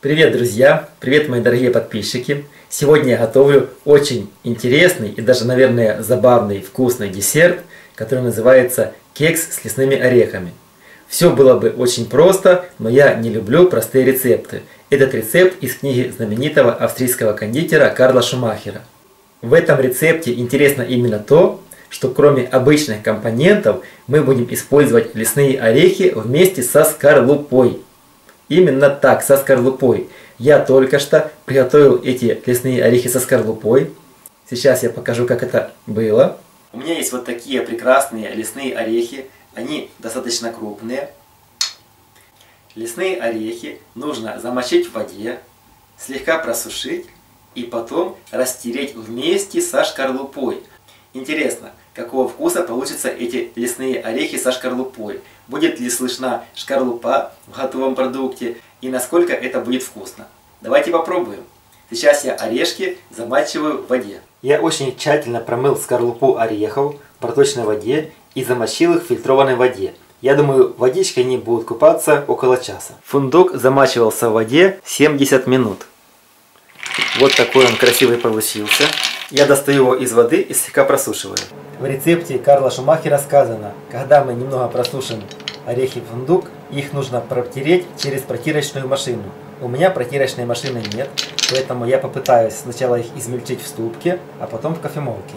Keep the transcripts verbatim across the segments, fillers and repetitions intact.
Привет, друзья! Привет, мои дорогие подписчики! Сегодня я готовлю очень интересный и даже, наверное, забавный вкусный десерт, который называется кекс с лесными орехами. Все было бы очень просто, но я не люблю простые рецепты. Этот рецепт из книги знаменитого австрийского кондитера Карла Шумахера. В этом рецепте интересно именно то, что кроме обычных компонентов мы будем использовать лесные орехи вместе со скорлупой. Именно так, со скорлупой. Я только что приготовил эти лесные орехи со скорлупой. Сейчас я покажу, как это было. У меня есть вот такие прекрасные лесные орехи. Они достаточно крупные. Лесные орехи нужно замочить в воде, слегка просушить и потом растереть вместе со шкарлупой. Интересно, какого вкуса получатся эти лесные орехи со шкарлупой? Будет ли слышна шкарлупа в готовом продукте и насколько это будет вкусно? Давайте попробуем. Сейчас я орешки замачиваю в воде. Я очень тщательно промыл скорлупу орехов в проточной воде и замочил их в фильтрованной воде. Я думаю, водичкой они будут купаться около часа. Фундук замачивался в воде семьдесят минут. Вот такой он красивый получился. Я достаю его из воды и слегка просушиваю. В рецепте Карла Шумахера сказано, когда мы немного просушим орехи в фундук, их нужно протереть через протирочную машину. У меня протирочной машины нет, поэтому я попытаюсь сначала их измельчить в ступке, а потом в кофемолке.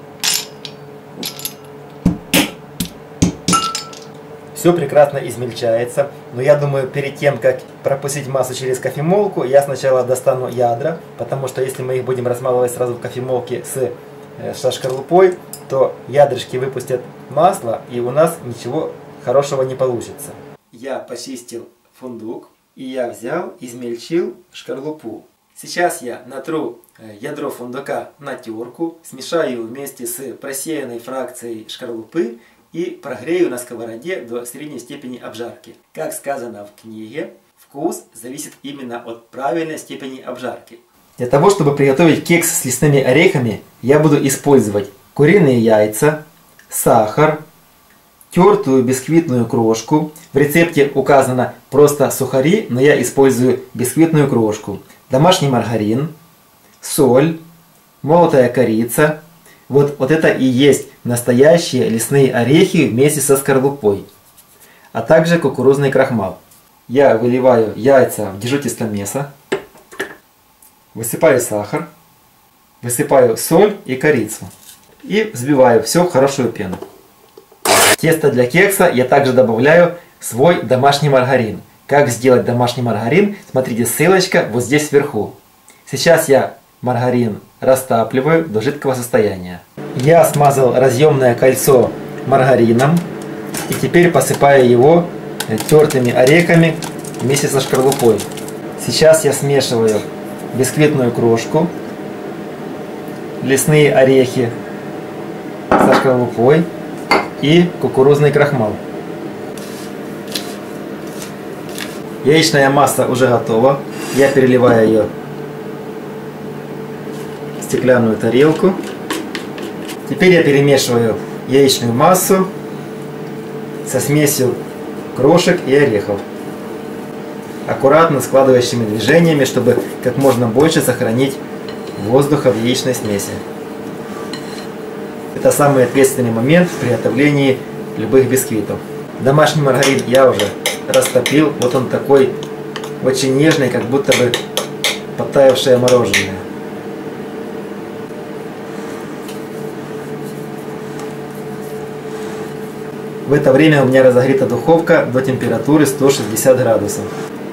Все прекрасно измельчается, но я думаю, перед тем, как пропустить массу через кофемолку, я сначала достану ядра, потому что если мы их будем размалывать сразу в кофемолке с, со шкарлупой, то ядрышки выпустят масло, и у нас ничего хорошего не получится. Я почистил фундук, и я взял, измельчил шкарлупу. Сейчас я натру ядро фундука на терку, смешаю вместе с просеянной фракцией шкарлупы, и прогрею на сковороде до средней степени обжарки. Как сказано в книге, вкус зависит именно от правильной степени обжарки. Для того, чтобы приготовить кекс с лесными орехами, я буду использовать куриные яйца, сахар, тертую бисквитную крошку. В рецепте указано просто сухари, но я использую бисквитную крошку, домашний маргарин, соль, молотая корица. Вот, вот это и есть настоящие лесные орехи вместе со скорлупой, а также кукурузный крахмал. Я выливаю яйца в дежу тестомеса, высыпаю сахар, высыпаю соль и корицу и взбиваю все в хорошую пену. В тесто для кекса я также добавляю свой домашний маргарин. Как сделать домашний маргарин, смотрите, ссылочка вот здесь вверху. Сейчас я маргарин растапливаю до жидкого состояния. Я смазал разъемное кольцо маргарином и теперь посыпаю его тертыми орехами вместе со шкарлупой. Сейчас я смешиваю бисквитную крошку, лесные орехи со шкарлупой и кукурузный крахмал. Яичная масса уже готова. Я переливаю ее в стеклянную тарелку. Теперь я перемешиваю яичную массу со смесью крошек и орехов, аккуратно складывающими движениями, чтобы как можно больше сохранить воздуха в яичной смеси. Это самый ответственный момент в приготовлении любых бисквитов. Домашний маргарин я уже растопил. Вот он такой очень нежный, как будто бы подтаявшее мороженое. В это время у меня разогрета духовка до температуры сто шестьдесят градусов.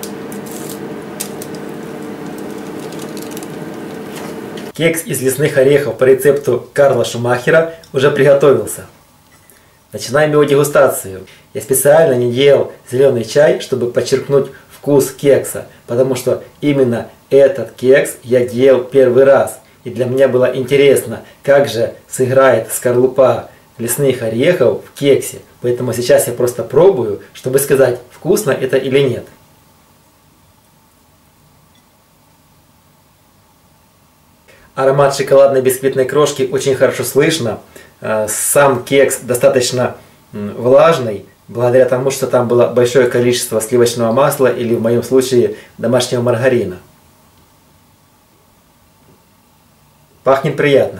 Кекс из лесных орехов по рецепту Карла Шумахера уже приготовился. Начинаем его дегустацию. Я специально не делал зеленый чай, чтобы подчеркнуть вкус кекса, потому что именно этот кекс я делал первый раз. И для меня было интересно, как же сыграет скорлупа лесных орехов в кексе. Поэтому сейчас я просто пробую, чтобы сказать, вкусно это или нет. Аромат шоколадной бисквитной крошки очень хорошо слышно. Сам кекс достаточно влажный, благодаря тому, что там было большое количество сливочного масла или в моем случае домашнего маргарина. Пахнет приятно.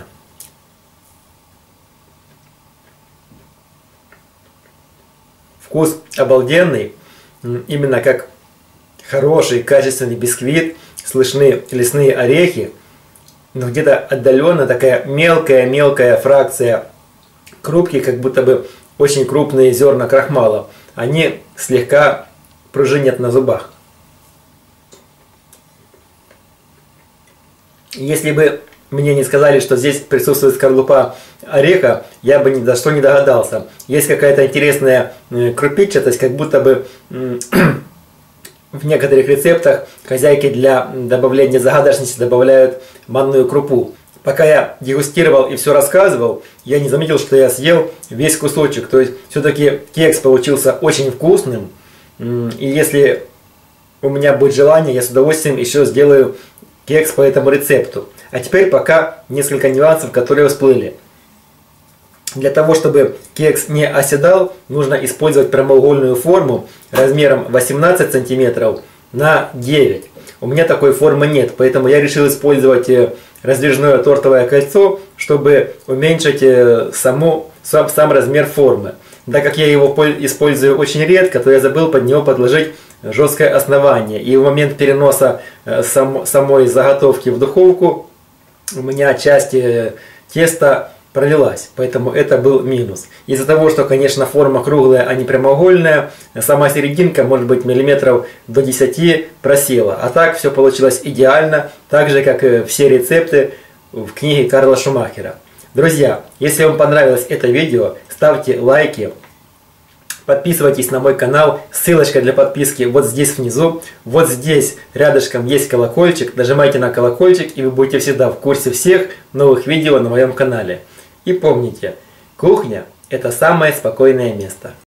Вкус обалденный, именно как хороший, качественный бисквит, слышны лесные орехи, но где-то отдаленно такая мелкая-мелкая фракция крупки, как будто бы очень крупные зерна крахмала. Они слегка пружинят на зубах. Если бы мне не сказали, что здесь присутствует скорлупа ореха, я бы ни за что не догадался. Есть какая-то интересная крупичатость, как будто бы в некоторых рецептах хозяйки для добавления загадочности добавляют манную крупу. Пока я дегустировал и все рассказывал, я не заметил, что я съел весь кусочек. То есть все-таки кекс получился очень вкусным. И если у меня будет желание, я с удовольствием еще сделаю кекс по этому рецепту. А теперь пока несколько нюансов, которые всплыли. Для того, чтобы кекс не оседал, нужно использовать прямоугольную форму размером восемнадцать сантиметров на девять. У меня такой формы нет, поэтому я решил использовать раздвижное тортовое кольцо, чтобы уменьшить саму, сам, сам размер формы. Так как я его использую очень редко, то я забыл под него подложить жесткое основание. И в момент переноса сам, самой заготовки в духовку у меня часть теста пролилась, поэтому это был минус. Из-за того, что, конечно, форма круглая, а не прямоугольная, сама серединка, может быть, миллиметров до десяти просела. А так все получилось идеально, так же, как и все рецепты в книге Карла Шумахера. Друзья, если вам понравилось это видео, ставьте лайки, подписывайтесь на мой канал, ссылочка для подписки вот здесь внизу, вот здесь рядышком есть колокольчик, нажимайте на колокольчик, и вы будете всегда в курсе всех новых видео на моем канале. И помните, кухня – это самое спокойное место.